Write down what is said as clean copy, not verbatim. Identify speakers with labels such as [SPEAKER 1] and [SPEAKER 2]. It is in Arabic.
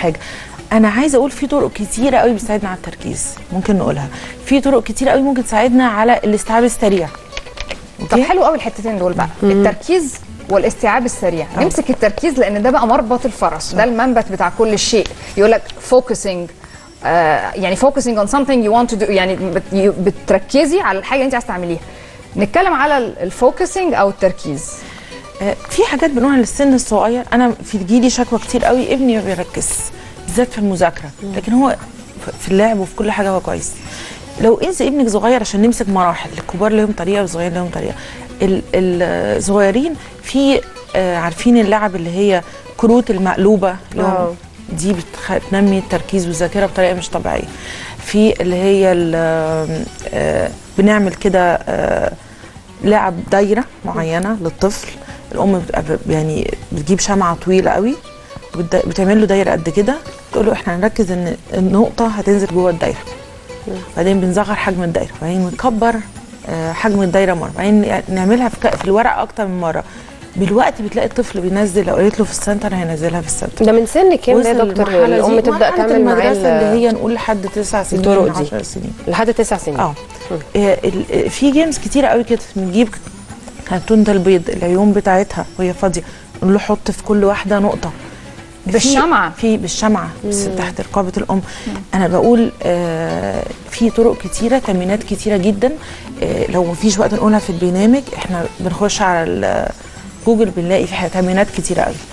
[SPEAKER 1] حاجه. انا عايزه اقول في طرق كتيره قوي بتساعدنا على التركيز، ممكن نقولها. في طرق كتيره قوي ممكن تساعدنا على الاستيعاب السريع.
[SPEAKER 2] طب حلو قوي الحتتين دول بقى، التركيز والاستيعاب السريع. نمسك التركيز لان ده بقى مربط الفرس، ده المنبت بتاع كل شيء. يقول لك focusing، يعني focusing on something you want to do، يعني بتركزي على الحاجه اللي انت عايزه تعمليها. نتكلم على الفوكسنج او التركيز.
[SPEAKER 1] في حاجات بنقولها للسن الصغير. انا في جيلي شكوى كتير قوي، ابني ما بيركزش بالذات في المذاكره، لكن هو في اللعب وفي كل حاجه هو كويس. لو انسى ابنك صغير عشان نمسك مراحل، الكبار لهم طريقه والصغيرين لهم طريقه. الصغيرين في عارفين اللعب اللي هي كروت المقلوبه دي بتنمي التركيز والذاكره بطريقه مش طبيعيه. في اللي هي بنعمل كده لعب دايره معينه للطفل. الام يعني بتجيب شمعه طويله قوي بتعمل له دايره قد كده، تقول له احنا هنركز ان النقطه هتنزل جوه الدايره، بعدين بنصغر حجم الدايره، بعدين بنكبر حجم الدايره مره، بعدين نعملها في الورق اكتر من مره. بالوقت بتلاقي الطفل بينزل، لو قلت له في السنتر هينزلها في السنتر.
[SPEAKER 3] ده من سن كام يا دكتور الام تبدا تعمل معاه
[SPEAKER 1] المدرسه اللي هي نقول لحد 9 سنين 10 سنين
[SPEAKER 3] لحد 9 سنين؟
[SPEAKER 1] في جيمز كتيره قوي كده. بنجيب كرتونه البيض، العيون بتاعتها وهي فاضيه، نقول له حط في كل واحده نقطه
[SPEAKER 2] بالشمعه،
[SPEAKER 1] بالشمعه تحت رقابه الام. انا بقول في طرق كتيره، تمرينات كتيره جدا. لو مفيش وقت نقولها في البرنامج، احنا بنخش على جوجل بنلاقي في تمرينات كتيره قوي.